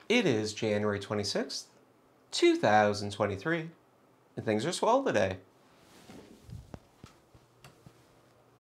It is January 26th, 2023, and things are swell today.